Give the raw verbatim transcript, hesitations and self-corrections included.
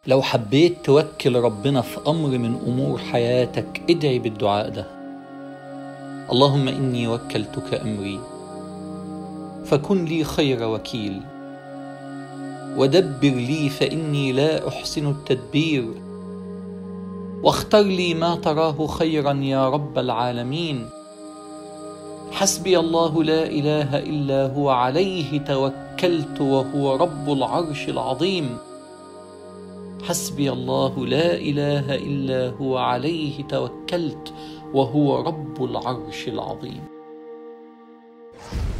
لو حبيت توكل ربنا في أمر من أمور حياتك ادعي بالدعاء ده: اللهم إني وكلتك أمري فكن لي خير وكيل، ودبر لي فإني لا أحسن التدبير، واختر لي ما تراه خيرا يا رب العالمين. حسبي الله لا إله إلا هو عليه توكلت وهو رب العرش العظيم. حسبي الله لا إله إلا هو عليه توكلت وهو رب العرش العظيم.